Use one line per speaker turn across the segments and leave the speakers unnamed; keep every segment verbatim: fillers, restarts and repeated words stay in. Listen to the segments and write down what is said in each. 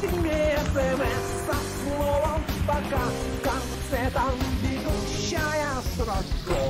мне смс со словом пока. В конце там бегущая строка.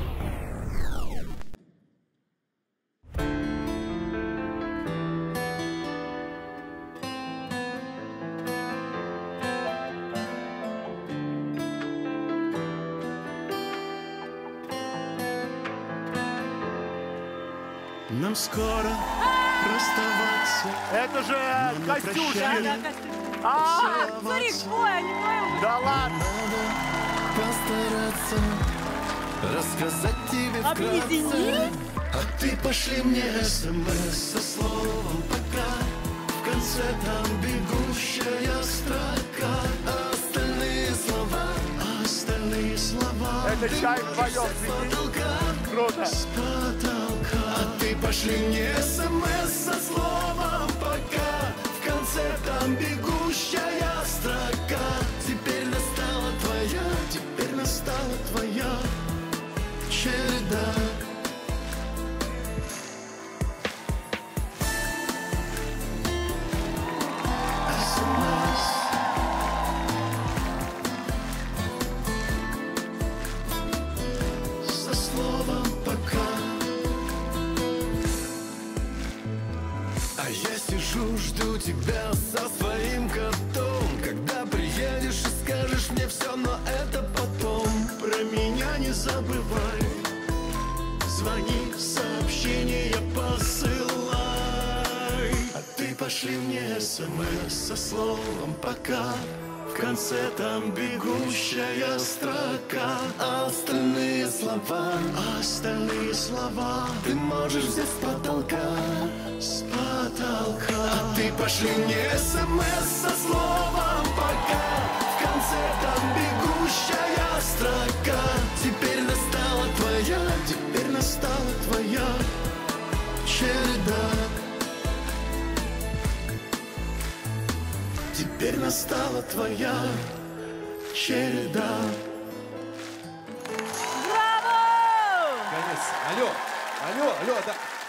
Нам скоро расставаться.
Это же
Но на
Костюша.
прощание
А,
поцеловаться.
смотри, ой, они вдвоем.
Да ладно.
Надо постараться рассказать тебе
Объединить?
вкратце. А ты пошли мне смс со словом пока. В конце там бегущая строка. А остальные слова, а остальные слова
Это
ты
чай
можешь
вдвоем,
взять с
прикинь.
потолка.
Круто.
С потолка. А ты пошли мне смс со словом пока. В конце там бегущая строка. Теперь настала твоя, теперь настала твоя череда. Со словом пока. А я сижу, жду тебя со своим котом. Когда приедешь и скажешь мне все, но это потом. Про меня не забывай. Звони, сообщения посылай. А ты пошли мне смс со словом пока. В конце там бегущая строка. А остальные слова, а остальные слова ты можешь взять с потолка. С потолка. А ты пошли мне смс со словом пока. В конце там бегущая строка. Теперь настала твоя, теперь настала твоя череда. Теперь настала твоя череда.
Браво!
Конец. Алло, алло, алло, да.